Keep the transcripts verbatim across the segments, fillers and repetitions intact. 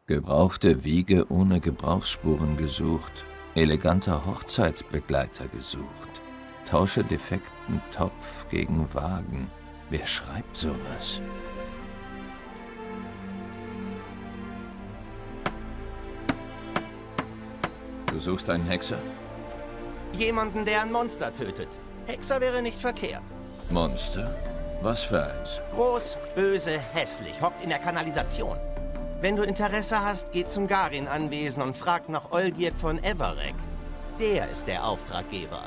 Gebrauchte Wiege ohne Gebrauchsspuren gesucht. Eleganter Hochzeitsbegleiter gesucht. Tausche defekten Topf gegen Wagen. Wer schreibt sowas? Du suchst einen Hexer? Jemanden, der ein Monster tötet. Hexer wäre nicht verkehrt. Monster? Was für eins? Groß, böse, hässlich, hockt in der Kanalisation. Wenn du Interesse hast, geh zum Garin-Anwesen und frag nach Olgierd von Everek. Der ist der Auftraggeber.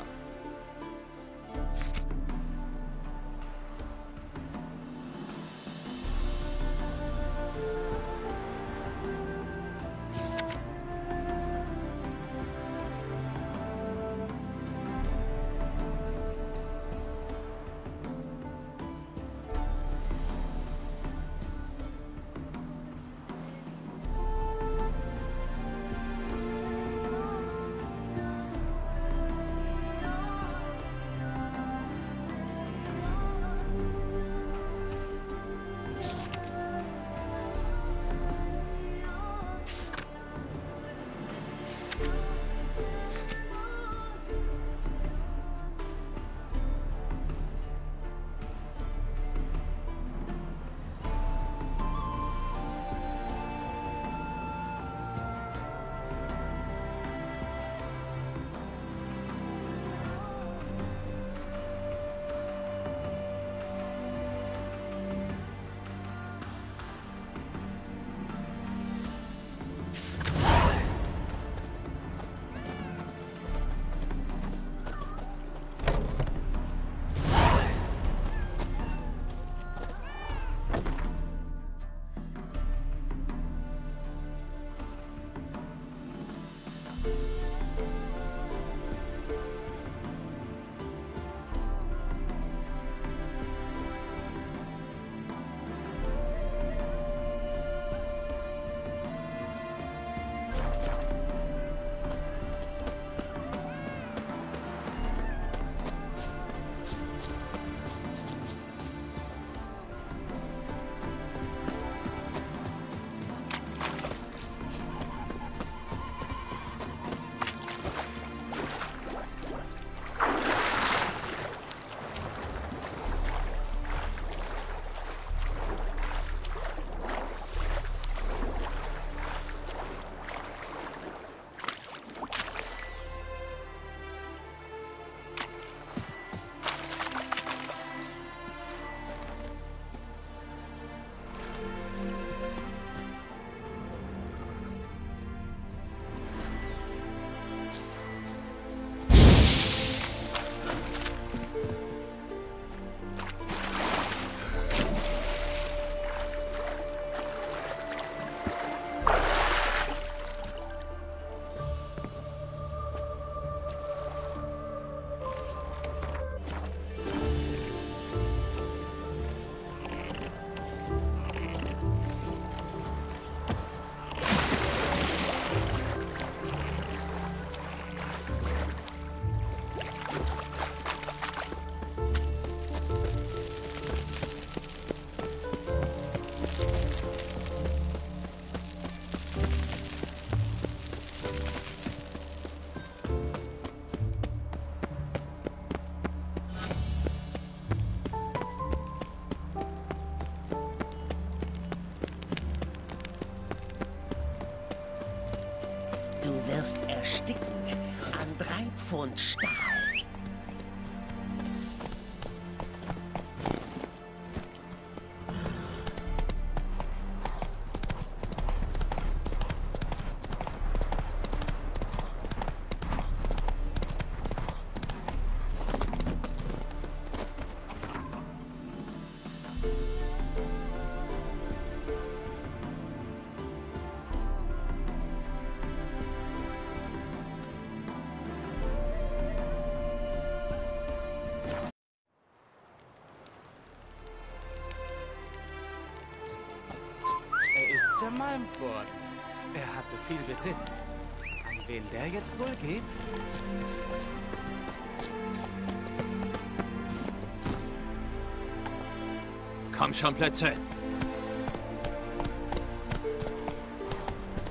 Du wirst ersticken an drei Pfund Stahl. Zermalmt worden. Er hatte viel Besitz. An wen der jetzt wohl geht? Komm schon, Plätze!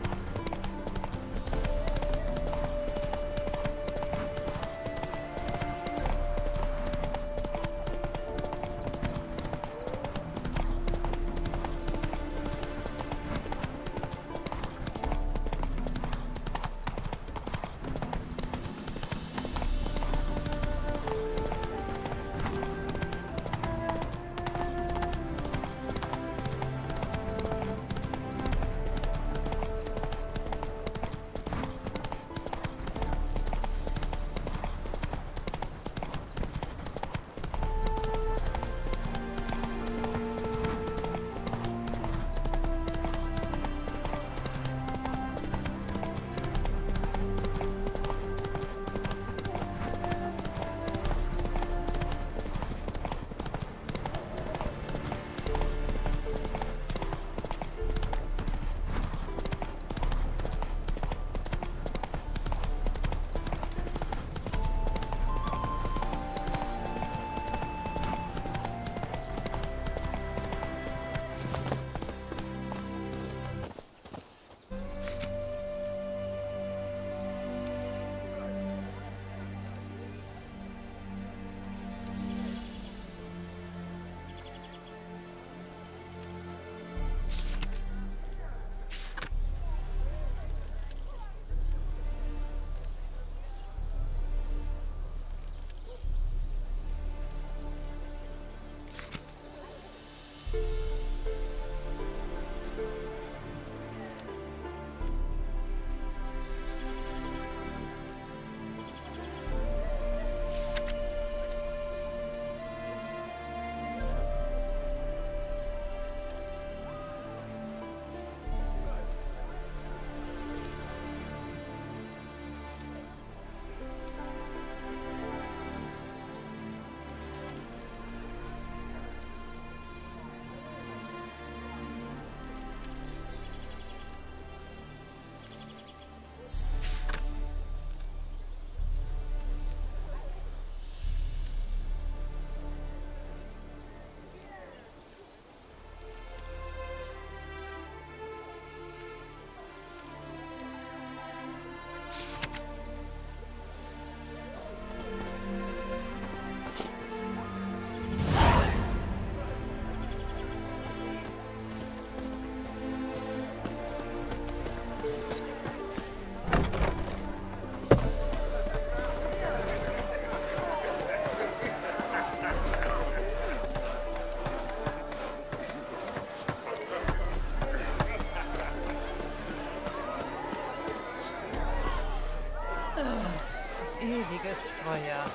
dreckiges Feuer.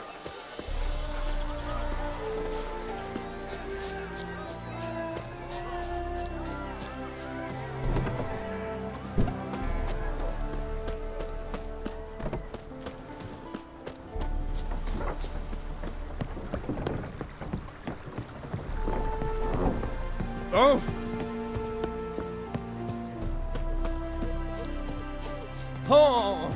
Oh! Oh!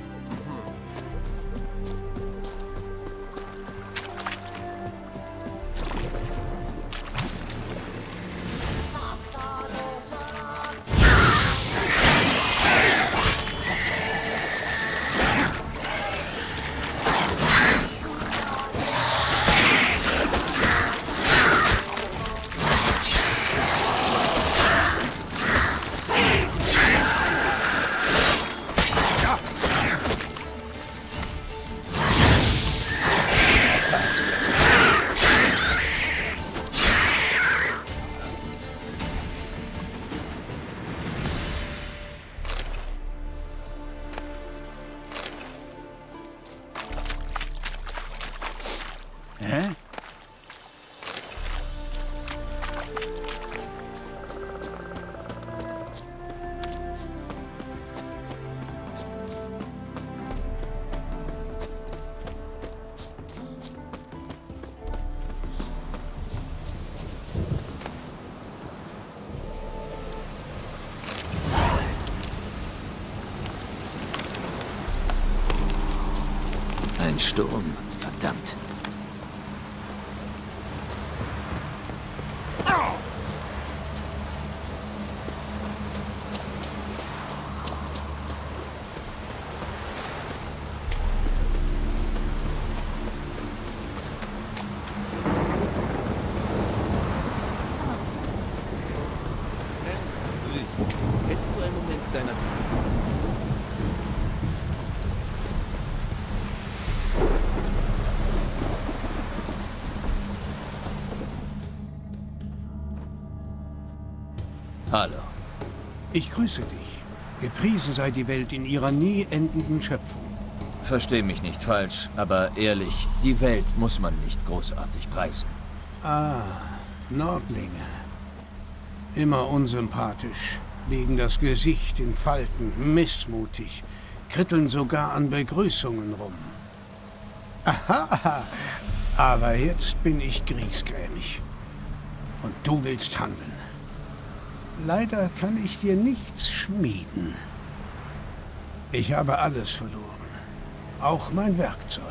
Hä? Ein Sturm, verdammt. Hättest du einen Moment deiner Zeit? Hallo. Ich grüße dich. Gepriesen sei die Welt in ihrer nie endenden Schöpfung. Versteh mich nicht falsch, aber ehrlich, die Welt muss man nicht großartig preisen. Ah, Nordlinge. Immer unsympathisch, legen das Gesicht in Falten, missmutig, kritteln sogar an Begrüßungen rum. Aha, aber jetzt bin ich griesgrämig. Und du willst handeln. Leider kann ich dir nichts schmieden. Ich habe alles verloren, auch mein Werkzeug.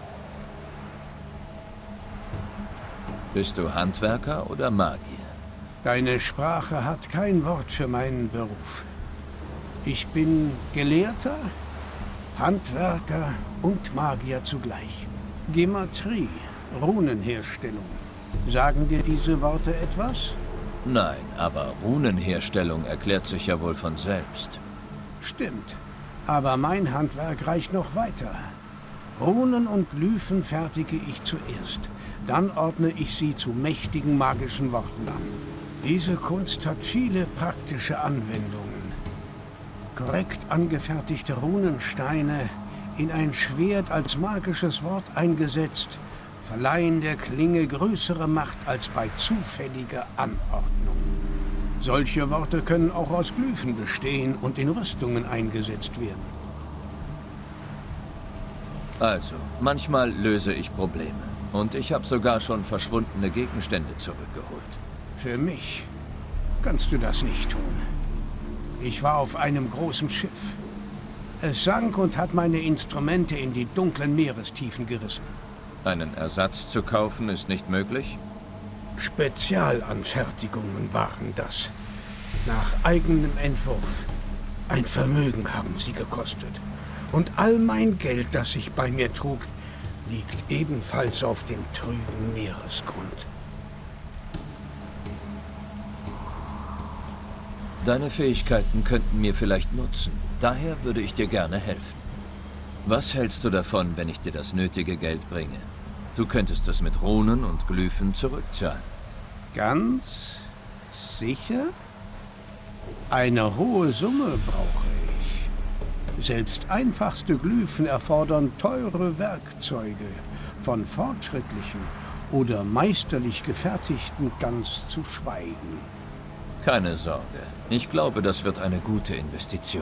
Bist du Handwerker oder Magier? Deine Sprache hat kein Wort für meinen Beruf. Ich bin Gelehrter, Handwerker und Magier zugleich. Gematrie, Runenherstellung. Sagen dir diese Worte etwas? Nein, aber Runenherstellung erklärt sich ja wohl von selbst. Stimmt. Aber mein Handwerk reicht noch weiter. Runen und Glyphen fertige ich zuerst. Dann ordne ich sie zu mächtigen magischen Worten an. Diese Kunst hat viele praktische Anwendungen. Korrekt angefertigte Runensteine in ein Schwert als magisches Wort eingesetzt, verleihen der Klinge größere Macht als bei zufälliger Anordnung. Solche Worte können auch aus Glyphen bestehen und in Rüstungen eingesetzt werden. Also, manchmal löse ich Probleme. Und ich habe sogar schon verschwundene Gegenstände zurückgeholt. Für mich kannst du das nicht tun. Ich war auf einem großen Schiff. Es sank und hat meine Instrumente in die dunklen Meerestiefen gerissen. Einen Ersatz zu kaufen ist nicht möglich? Spezialanfertigungen waren das. Nach eigenem Entwurf. Ein Vermögen haben sie gekostet. Und all mein Geld, das ich bei mir trug, liegt ebenfalls auf dem trüben Meeresgrund. Deine Fähigkeiten könnten mir vielleicht nutzen. Daher würde ich dir gerne helfen. Was hältst du davon, wenn ich dir das nötige Geld bringe? Du könntest es mit Runen und Glyphen zurückzahlen. Ganz sicher? Eine hohe Summe brauche ich. Selbst einfachste Glyphen erfordern teure Werkzeuge, von fortschrittlichen oder meisterlich gefertigten ganz zu schweigen. Keine Sorge. Ich glaube, das wird eine gute Investition.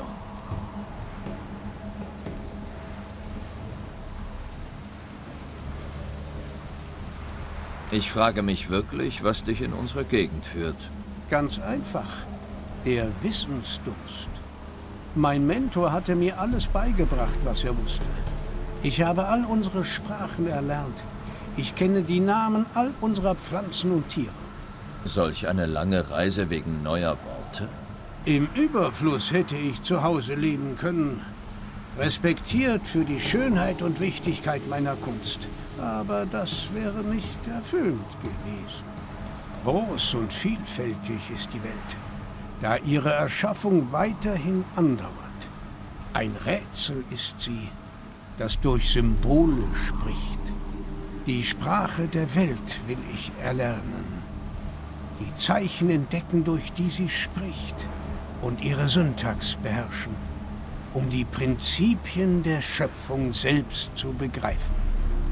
Ich frage mich wirklich, was dich in unsere Gegend führt. Ganz einfach. Der Wissensdurst. Mein Mentor hatte mir alles beigebracht, was er wusste. Ich habe all unsere Sprachen erlernt. Ich kenne die Namen all unserer Pflanzen und Tiere. Solch eine lange Reise wegen neuer Worte? Im Überfluss hätte ich zu Hause leben können. Respektiert für die Schönheit und Wichtigkeit meiner Kunst. Aber das wäre nicht erfüllend gewesen. Groß und vielfältig ist die Welt, da ihre Erschaffung weiterhin andauert. Ein Rätsel ist sie, das durch Symbole spricht. Die Sprache der Welt will ich erlernen. Die Zeichen entdecken, durch die sie spricht, und ihre Syntax beherrschen, um die Prinzipien der Schöpfung selbst zu begreifen.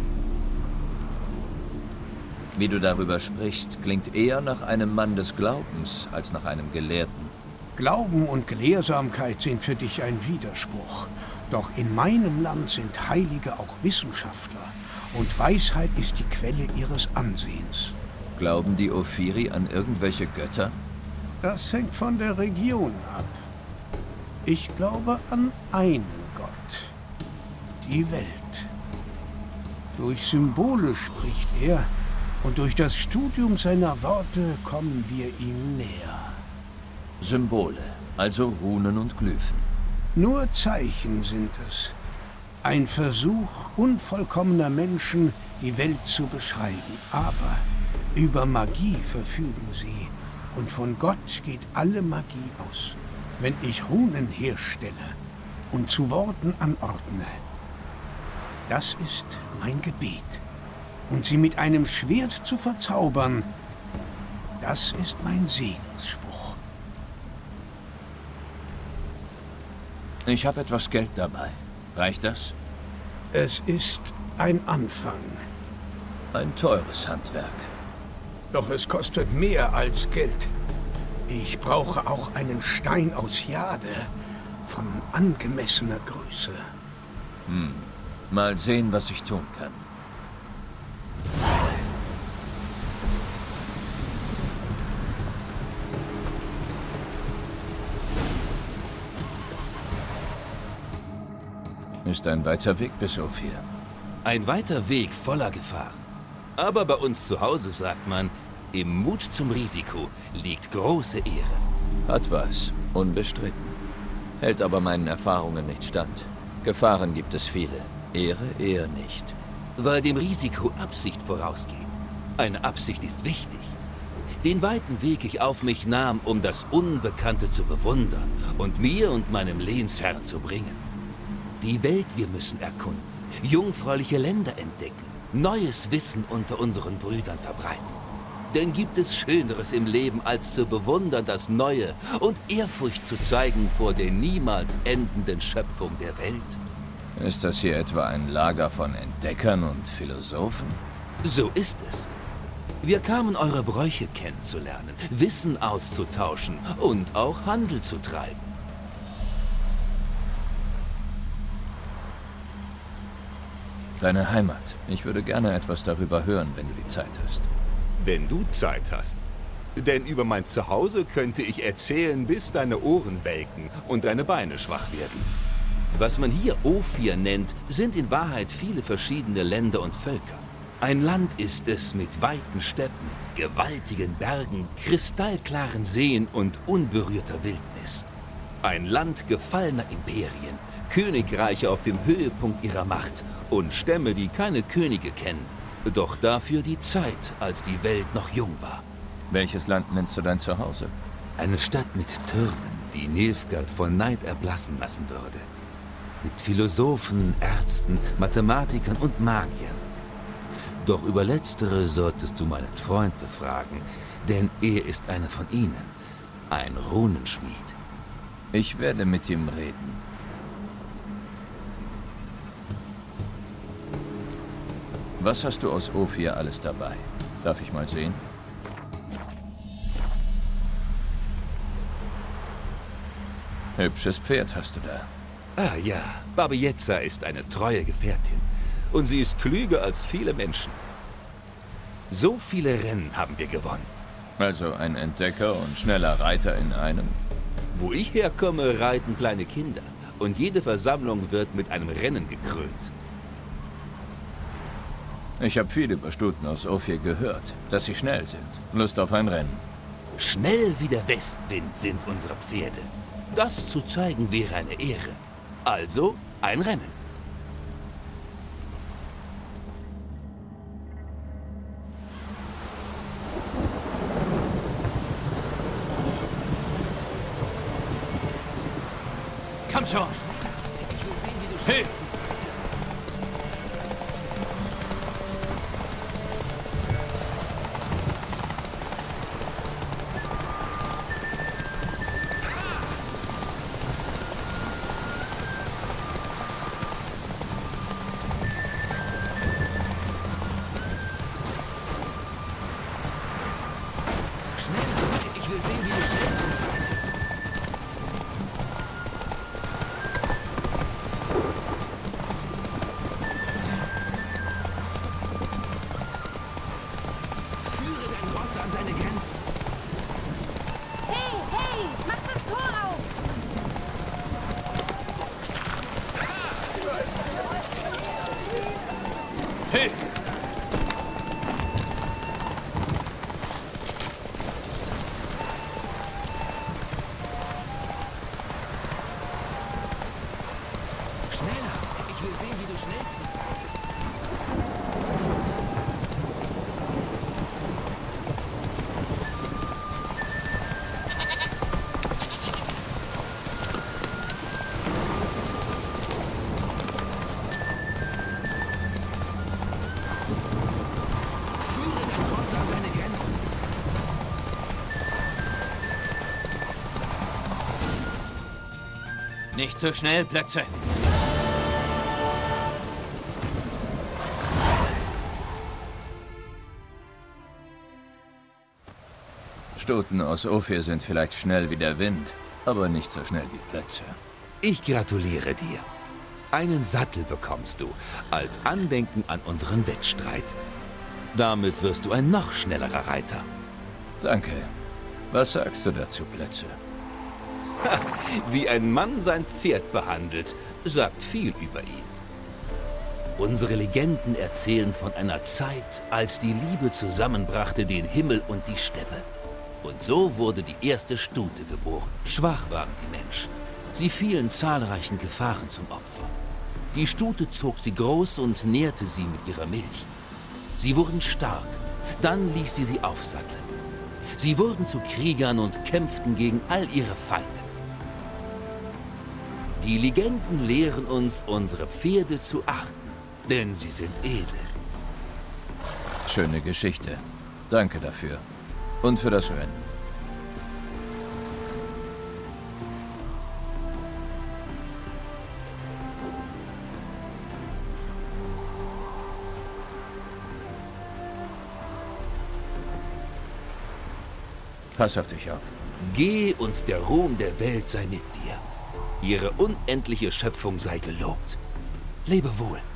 Wie du darüber sprichst, klingt eher nach einem Mann des Glaubens als nach einem Gelehrten. Glauben und Gelehrsamkeit sind für dich ein Widerspruch. Doch in meinem Land sind Heilige auch Wissenschaftler. Und Weisheit ist die Quelle ihres Ansehens. Glauben die Ophiri an irgendwelche Götter? Das hängt von der Region ab. Ich glaube an einen Gott. Die Welt. Durch Symbole spricht er. Und durch das Studium seiner Worte kommen wir ihm näher. Symbole, also Runen und Glyphen. Nur Zeichen sind es. Ein Versuch unvollkommener Menschen, die Welt zu beschreiben. Aber über Magie verfügen sie. Und von Gott geht alle Magie aus. Wenn ich Runen herstelle und zu Worten anordne, das ist mein Gebet. Und sie mit einem Schwert zu verzaubern, das ist mein Segensspruch. Ich habe etwas Geld dabei. Reicht das? Es ist ein Anfang. Ein teures Handwerk. Doch es kostet mehr als Geld. Ich brauche auch einen Stein aus Jade von angemessener Größe. Hm. Mal sehen, was ich tun kann. Ist ein weiter Weg bis Ophir. Ein weiter Weg voller Gefahren. Aber bei uns zu Hause sagt man, im Mut zum Risiko liegt große Ehre. Hat was, unbestritten. Hält aber meinen Erfahrungen nicht stand. Gefahren gibt es viele, Ehre eher nicht. Weil dem Risiko Absicht vorausgeht. Eine Absicht ist wichtig. Den weiten Weg ich auf mich nahm, um das Unbekannte zu bewundern und mir und meinem Lehnsherrn zu bringen. Die Welt wir müssen erkunden, jungfräuliche Länder entdecken, neues Wissen unter unseren Brüdern verbreiten. Denn gibt es Schöneres im Leben, als zu bewundern das Neue und Ehrfurcht zu zeigen vor der niemals endenden Schöpfung der Welt? Ist das hier etwa ein Lager von Entdeckern und Philosophen? So ist es. Wir kamen, eure Bräuche kennenzulernen, Wissen auszutauschen und auch Handel zu treiben. Deine Heimat. Ich würde gerne etwas darüber hören, wenn du die Zeit hast. Wenn du Zeit hast. Denn über mein Zuhause könnte ich erzählen, bis deine Ohren welken und deine Beine schwach werden. Was man hier Ophir nennt, sind in Wahrheit viele verschiedene Länder und Völker. Ein Land ist es mit weiten Steppen, gewaltigen Bergen, kristallklaren Seen und unberührter Wildnis. Ein Land gefallener Imperien, Königreiche auf dem Höhepunkt ihrer Macht und Stämme, die keine Könige kennen, doch dafür die Zeit, als die Welt noch jung war. Welches Land nennst du dein Zuhause? Eine Stadt mit Türmen, die Nilfgaard von Neid erblassen lassen würde. Mit Philosophen, Ärzten, Mathematikern und Magiern. Doch über letztere solltest du meinen Freund befragen, denn er ist einer von ihnen, ein Runenschmied. Ich werde mit ihm reden. Was hast du aus Ophir alles dabei? Darf ich mal sehen? Hübsches Pferd hast du da. Ah ja, Baba Yetza ist eine treue Gefährtin. Und sie ist klüger als viele Menschen. So viele Rennen haben wir gewonnen. Also ein Entdecker und schneller Reiter in einem. Wo ich herkomme, reiten kleine Kinder. Und jede Versammlung wird mit einem Rennen gekrönt. Ich habe viel über Stuten aus Ophir gehört, dass sie schnell sind. Lust auf ein Rennen. Schnell wie der Westwind sind unsere Pferde. Das zu zeigen wäre eine Ehre. Also ein Rennen. Komm schon! Ich will sehen, wie du Hey. schnellstens reitest. Schneller! Ich will sehen, wie du schnellstens reitest. Führe dein Ross an seine Grenzen. Hey, hey, mach das Tor auf! Hey! Schneller! Ich will sehen, wie du schnellstens reitest. Führe dein Ross an seine Grenzen. Nicht so schnell, Plötze! Stuten aus Ophir sind vielleicht schnell wie der Wind, aber nicht so schnell wie Plötze. Ich gratuliere dir. Einen Sattel bekommst du, als Andenken an unseren Wettstreit. Damit wirst du ein noch schnellerer Reiter. Danke. Was sagst du dazu, Plötze? Wie ein Mann sein Pferd behandelt, sagt viel über ihn. Unsere Legenden erzählen von einer Zeit, als die Liebe zusammenbrachte den Himmel und die Steppe. Und so wurde die erste Stute geboren. Schwach waren die Menschen. Sie fielen zahlreichen Gefahren zum Opfer. Die Stute zog sie groß und nährte sie mit ihrer Milch. Sie wurden stark, dann ließ sie sie aufsatteln. Sie wurden zu Kriegern und kämpften gegen all ihre Feinde. Die Legenden lehren uns, unsere Pferde zu achten, denn sie sind edel. Schöne Geschichte. Danke dafür. Und für das Rennen. Pass auf dich auf. Geh und der Ruhm der Welt sei mit dir. Ihre unendliche Schöpfung sei gelobt. Lebe wohl.